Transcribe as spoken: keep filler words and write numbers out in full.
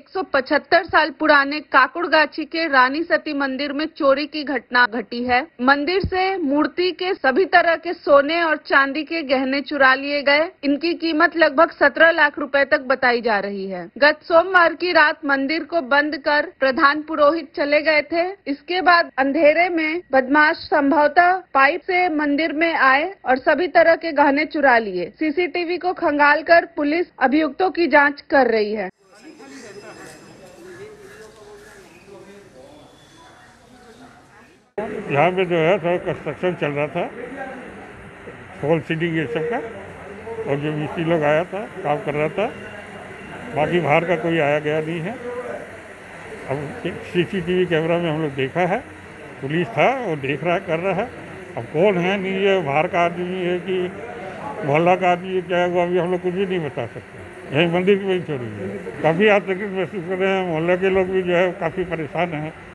सौ पचहत्तर साल पुराने काकुड़गाछी के रानी सती मंदिर में चोरी की घटना घटी है। मंदिर से मूर्ति के सभी तरह के सोने और चांदी के गहने चुरा लिए गए। इनकी कीमत लगभग सत्रह लाख रुपए तक बताई जा रही है। गत सोमवार की रात मंदिर को बंद कर प्रधान पुरोहित चले गए थे। इसके बाद अंधेरे में बदमाश संभवतः पाइप से मंदिर में आए और सभी तरह के गहने चुरा लिए। सीसीटीवी को खंगालकर पुलिस अभियुक्तों की जांच कर रही है। यहाँ पे जो है थोड़ा कंस्ट्रक्शन चल रहा था, फॉल सीलिंग ये सब का, और जो मिस्त्री लोग आया था काम कर रहा था। बाकी बाहर का कोई आया गया नहीं है। अब सीसीटीवी कैमरा में हम लोग देखा है, पुलिस था वो देख रहा है, कर रहा है। अब कौन है नहीं है, बाहर का आदमी है कि मोहल्ला का आदमी है, क्या है वो अभी हम लोग कुछ भी नहीं बता सकते। यही मंदिर में ही चोरी है। काफ़ी आतंकित महसूस कर रहे हैं। मोहल्ले के लोग भी जो है काफ़ी परेशान हैं।